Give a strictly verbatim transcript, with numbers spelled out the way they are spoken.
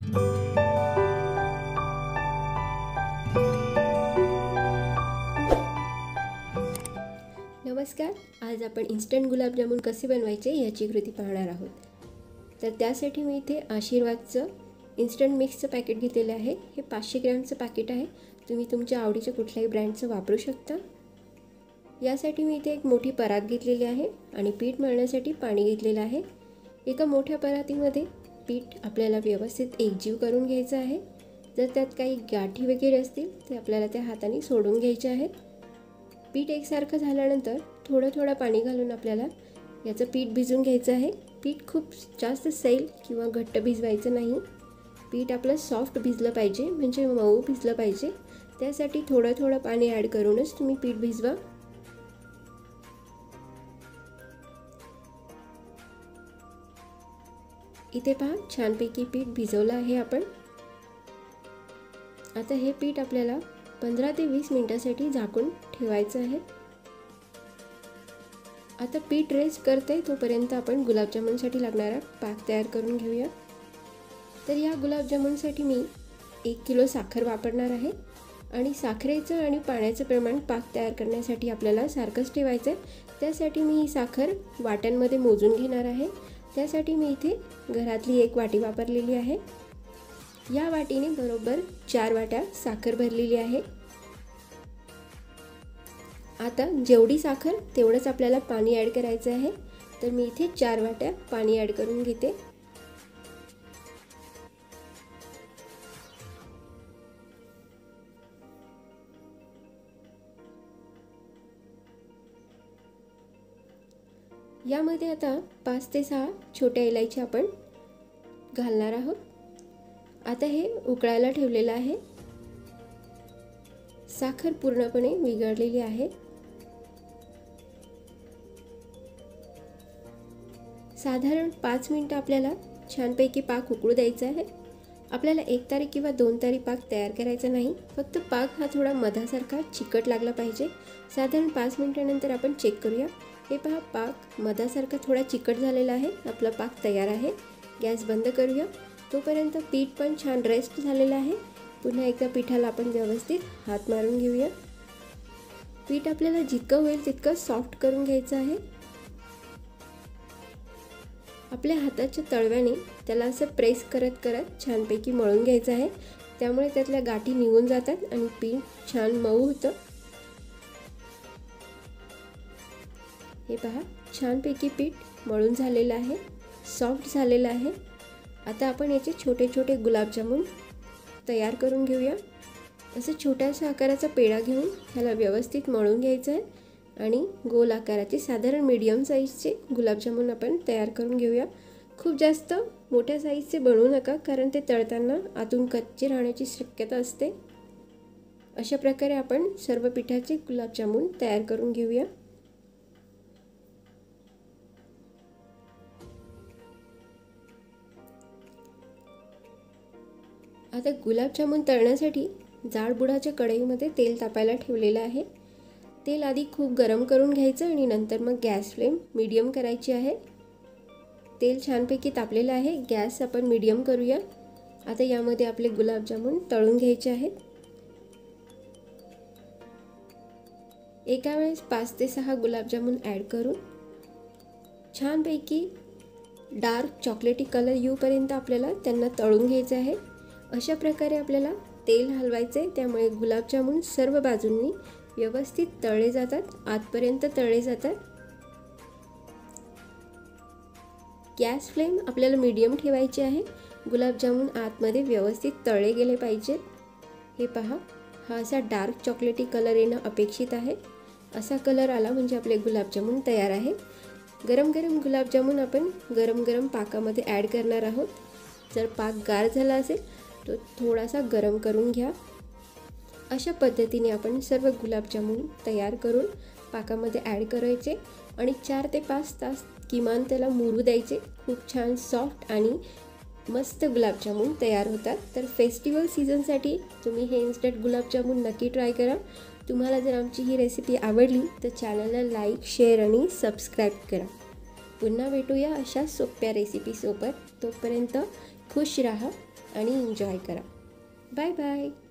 नमस्कार, आज आपण इन्स्टंट गुलाबजामुन कसे बनवायचे याची कृती पाहणार आहोत। तर त्यासाठी मी इथे आशीर्वादचं इन्स्टंट मिक्सचं पॅकेट घेतलेलं आहे। हे पाचशे ग्रॅमचं पॅकेट आहे। तुम्ही तुमच्या आवडीच्या कुठल्याही ब्रँडचं वापरू शकता। यासाठी मी इथे एक मोठी परात घेतलेली आहे आणि पीठ मळण्यासाठी पाणी घेतलेलं आहे। एका मोठ्या परातीमध्ये पीठ आपल्याला व्यवस्थित एकजीव करून घ्यायचं आहे। जर त्यात काही गाठी वगैरे असतील ते आपल्याला त्या हाताने सोडून घ्यायचे आहेत। पीठ एकसारखं झाल्यानंतर थोडं थोडं पाणी घालून आपल्याला याचं पीठ भिजवून घ्यायचं आहे। पीठ खूप जास्त सैल किंवा घट्ट भिजवायचं नाही। पीठ आपलं सॉफ्ट भिजलं पाहिजे, म्हणजे मऊ भिजलं पाहिजे। त्यासाठी थोडं थोडं पाणी ॲड करूनच तुम्ही पीठ भिजवा। इथे पहा, छानपैकी पीठ भिजवलं आहे आपण। आता हे पीठ आपल्याला पंधरा ते वीस मिनिटांसाठी झाकून ठेवायचं आहे। आता पीठ रेस्ट करते तोपर्यंत आपण गुलाबजामुनसाठी लागणारा पाक तयार करून घेऊया। तर या गुलाबजामुनसाठी मी एक किलो साखर वापरणार आहे आणि साखरेचं आणि पाण्याचं प्रमाण पाक तयार करण्यासाठी आपल्याला सारखंच ठेवायचं आहे। त्यासाठी मी ही साखर वाट्यांमध्ये मोजून घेणार आहे। त्यासाठी मी इथे घरातली एक वाटी वापरलेली आहे। या वाटीने बरोबर चार वाट्या साखर भरलेली आहे। आता जेवढी साखर तेवढंच आपल्याला पाणी ॲड करायचं आहे। तर मी इथे चार वाट्या पाणी ॲड करून घेते। यामध्ये आता पाच ते सहा छोट्या इलायची आपण घालणार आहोत। आता हे उकळायला ठेवलेलं आहे। साखर पूर्णपणे विरघळलेली आहे। साधारण पाच मिनिटं आपल्याला छानपैकी पाक उकळू द्यायचा आहे। आपल्याला एक तारी किंवा दोन तारी पाक तयार करायचा नाही, फक्त पाक हा थोडा मधासारखा चिकट लागला पाहिजे। साधारण पाच मिनिटांनंतर आपण चेक करूया। हे पहा, पाक मधासारखा थोडा चिकट झालेला आहे। आपला पाक तयार आहे। गॅस बंद करूया। तोपर्यंत पीठ पण छान रेस्ट झालेलं आहे। पुन्हा एकदा पिठाला आपण व्यवस्थित हात मारून घेऊया। पीठ आपल्याला जितकं होईल तितकं सॉफ्ट करून घ्यायचं आहे। आपल्या हाताच्या तळव्याने त्याला असं प्रेस करत करत छानपैकी मळून घ्यायचं आहे। त्यामुळे त्यातल्या गाठी निघून जातात आणि पीठ छान मऊ होतं। हे पहा, छानपैकी पीठ मळून झालेलं आहे, सॉफ्ट झालेलं आहे। आता आपण याचे छोटे छोटे गुलाबजामुन तयार करून घेऊया। असं छोट्याशा आकाराचा पेढा घेऊन ह्याला व्यवस्थित मळून घ्यायचं आहे आणि गोल आकाराचे साधारण मीडियम साईजचे गुलाबजामुन आपण तयार करून घेऊया। खूप जास्त मोठ्या साईजचे बनवू नका, कारण ते तळताना आतून कच्चे राहण्याची शक्यता असते। अशा प्रकारे आपण सर्व पिठाचे गुलाबजामुन तयार करून घेऊया। आता गुलाबजामुन तळण्यासाठी जाड बुडाच्या कढईमध्ये तेल तापायला ठेवलेलं आहे। तेल आधी खूप गरम करून घ्यायचं आणि नंतर मग गॅस फ्लेम मीडियम करायची आहे। तेल छानपैकी तापलेलं आहे। गॅस आपण मीडियम करूया। आता यामध्ये आपले गुलाबजामुन तळून घ्यायचे आहेत। एका वेळेस पाच ते सहा गुलाबजामुन ॲड करून छानपैकी डार्क चॉकलेटी कलर येऊपर्यंत आपल्याला त्यांना तळून घ्यायचं आहे। अशा प्रकारे आपल्याला तेल हलवायचे, त्यामुळे गुलाबजामुन सर्व बाजूंनी व्यवस्थित तळले जातात, आतपर्यंत तळले जातात। गॅस फ्लेम आपल्याला मीडियम ठेवायची आहे। गुलाबजामुन आतमध्ये व्यवस्थित तळले गेले पाहिजेत। हे पहा, हा असा डार्क चॉकलेटी कलर येणं अपेक्षित आहे। असा कलर आला म्हणजे आपले गुलाबजामुन तयार आहे। गरम गरम गुलाबजामुन आपण गरम गरम पाकामध्ये ॲड करणार आहोत। जर पाक गार झाला असेल तो थोडासा गरम करून घ्या। अशा पद्धतीने आपण सर्व गुलाबजामुन तयार करून पाकामध्ये ॲड करायचे आणि चार ते पाच तास किमान त्याला मुरू द्यायचे। खूप छान सॉफ्ट आणि मस्त गुलाबजामुन तयार होतात। तर फेस्टिवल सीझनसाठी तुम्ही हे इन्स्टंट गुलाबजामुन नक्की ट्राय करा। तुम्हाला जर आमची ही रेसिपी आवडली तर चॅनलला लाईक, शेअर आणि सबस्क्राईब करा। पुन्हा भेटूया अशा सोप्या रेसिपीसोबत। तोपर्यंत खुश राहा। आणि एन्जॉय करा. Bye bye.